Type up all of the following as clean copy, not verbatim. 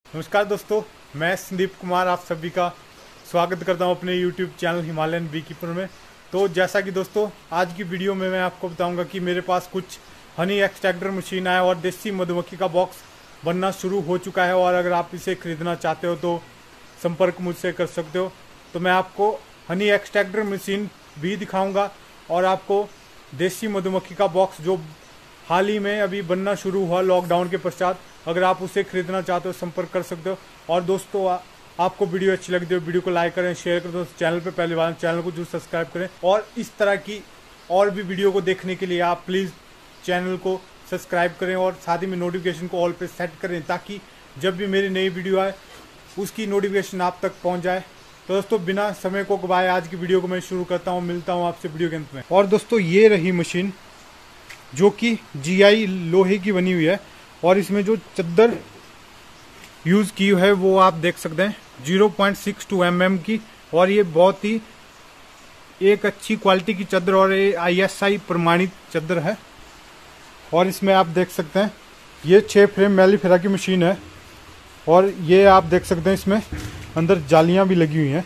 नमस्कार दोस्तों, मैं संदीप कुमार आप सभी का स्वागत करता हूं अपने YouTube channel Himalayan bee keeper में। तो जैसा कि दोस्तों आज की वीडियो में मैं आपको बताऊंगा कि मेरे पास कुछ हनी एक्सट्रैक्टर मशीन है और देसी मधुमक्खी का बॉक्स बनना शुरू हो चुका है। और अगर आप इसे खरीदना चाहते हो तो संपर्क मुझसे कर सकते हो। तो मैं आपको हनी एक्सट्रैक्टर मशीन भी दिखाऊँगा और आपको देसी मधुमक्खी का बॉक्स जो हाल ही में अभी बनना शुरू हुआ लॉकडाउन के पश्चात, अगर आप उसे खरीदना चाहते हो संपर्क कर सकते हो। और दोस्तों आपको वीडियो अच्छी लगी तो वीडियो को लाइक करें, शेयर करें। दोस्तों चैनल पे पहली बार चैनल को जरूर सब्सक्राइब करें और इस तरह की और भी वीडियो को देखने के लिए आप प्लीज़ चैनल को सब्सक्राइब करें और साथ ही में नोटिफिकेशन को ऑल पे सेट करें ताकि जब भी मेरी नई वीडियो आए उसकी नोटिफिकेशन आप तक पहुँच जाए। तो दोस्तों बिना समय को गवाए आज की वीडियो को मैं शुरू करता हूँ। मिलता हूँ आपसे वीडियो के अंत में। और दोस्तों ये रही मशीन जो कि GI लोहे की बनी हुई है और इसमें जो चद्दर यूज़ की है वो आप देख सकते हैं 0.62 mm की। और ये बहुत ही एक अच्छी क्वालिटी की चद्दर और ये ISI प्रमाणित चद्दर है। और इसमें आप देख सकते हैं ये 6 फ्रेम मैलीफेरा की मशीन है और ये आप देख सकते हैं इसमें अंदर जालियां भी लगी हुई हैं।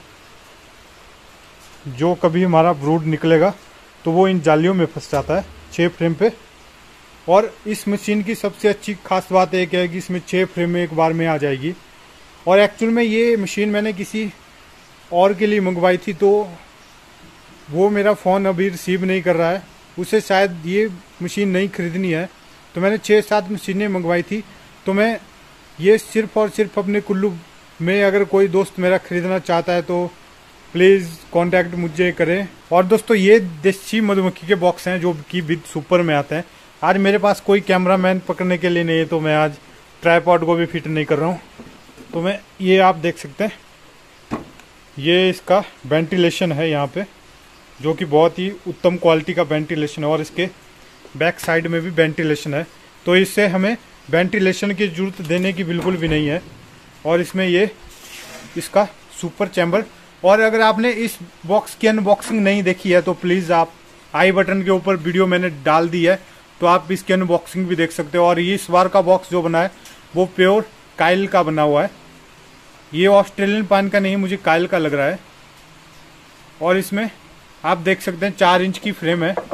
जो कभी हमारा ब्रूड निकलेगा तो वो इन जालियों में फंस जाता है 6 फ्रेम पे। और इस मशीन की सबसे अच्छी खास बात एक है कि इसमें 6 फ्रेम एक बार में आ जाएगी। और एक्चुअल में ये मशीन मैंने किसी और के लिए मंगवाई थी तो वो मेरा फ़ोन अभी रिसीव नहीं कर रहा है, उसे शायद ये मशीन नहीं खरीदनी है। तो मैंने 6-7 मशीनें मंगवाई थी। तो मैं ये सिर्फ़ और सिर्फ अपने कुल्लू में अगर कोई दोस्त मेरा ख़रीदना चाहता है तो प्लीज़ कांटेक्ट मुझे करें। और दोस्तों ये देसी मधुमक्खी के बॉक्स हैं जो कि विद सुपर में आते हैं। आज मेरे पास कोई कैमरामैन पकड़ने के लिए नहीं है तो मैं आज ट्राइपॉड को भी फिट नहीं कर रहा हूँ। तो मैं ये आप देख सकते हैं ये इसका वेंटिलेशन है यहाँ पे जो कि बहुत ही उत्तम क्वालिटी का वेंटिलेशन है। और इसके बैक साइड में भी वेंटिलेशन है तो इससे हमें वेंटिलेशन की जरूरत देने की बिल्कुल भी नहीं है। और इसमें ये इसका सुपर चैम्बर। और अगर आपने इस बॉक्स की अनबॉक्सिंग नहीं देखी है तो प्लीज़ आप आई बटन के ऊपर वीडियो मैंने डाल दी है तो आप इसकी अनबॉक्सिंग भी देख सकते हो। और ये इस बार का बॉक्स जो बना है वो प्योर काइल का बना हुआ है, ये ऑस्ट्रेलियन पाइन का नहीं, मुझे काइल का लग रहा है। और इसमें आप देख सकते हैं 4 इंच की फ्रेम है।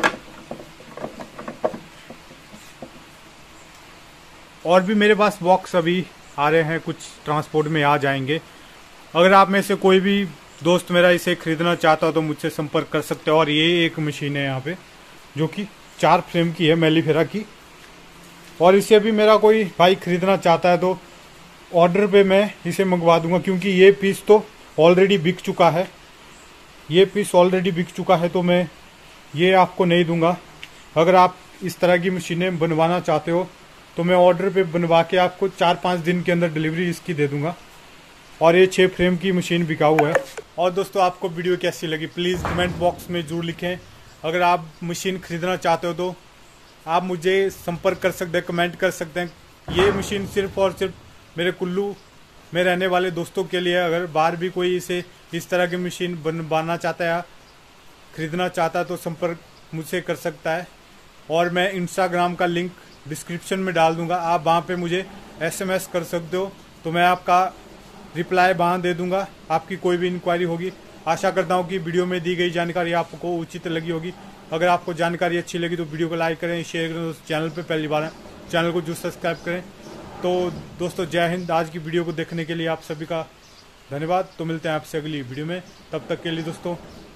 और भी मेरे पास बॉक्स अभी आ रहे हैं, कुछ ट्रांसपोर्ट में आ जाएंगे। अगर आप में से कोई भी दोस्त मेरा इसे खरीदना चाहता हो तो मुझसे संपर्क कर सकते हो। और ये एक मशीन है यहाँ पे जो कि 4 फ्रेम की है मैलीफेरा की। और इसे भी मेरा कोई भाई खरीदना चाहता है तो ऑर्डर पे मैं इसे मंगवा दूंगा क्योंकि ये पीस तो ऑलरेडी बिक चुका है। ये पीस ऑलरेडी बिक चुका है तो मैं ये आपको नहीं दूंगा। अगर आप इस तरह की मशीनें बनवाना चाहते हो तो मैं ऑर्डर पे बनवा के आपको 4-5 दिन के अंदर डिलीवरी इसकी दे दूंगा। और ये 6 फ्रेम की मशीन बिकाऊ है। और दोस्तों आपको वीडियो कैसी लगी प्लीज़ कमेंट बॉक्स में ज़रूर लिखें। अगर आप मशीन खरीदना चाहते हो तो आप मुझे संपर्क कर सकते हैं, कमेंट कर सकते हैं। ये मशीन सिर्फ और सिर्फ मेरे कुल्लू में रहने वाले दोस्तों के लिए। अगर बाहर भी कोई इसे इस तरह की मशीन बनवाना चाहता है या खरीदना चाहता है तो संपर्क मुझसे कर सकता है। और मैं इंस्टाग्राम का लिंक डिस्क्रिप्शन में डाल दूंगा, आप वहाँ पे मुझे SMS कर सकते हो तो मैं आपका रिप्लाई वहाँ दे दूंगा। आपकी कोई भी इंक्वायरी होगी। आशा करता हूँ कि वीडियो में दी गई जानकारी आपको उचित लगी होगी। अगर आपको जानकारी अच्छी लगी तो वीडियो को लाइक करें, शेयर करें। चैनल पे पहली बार है चैनल को जरूर सब्सक्राइब करें। तो दोस्तों जय हिंद। आज की वीडियो को देखने के लिए आप सभी का धन्यवाद। तो मिलते हैं आपसे अगली वीडियो में, तब तक के लिए दोस्तों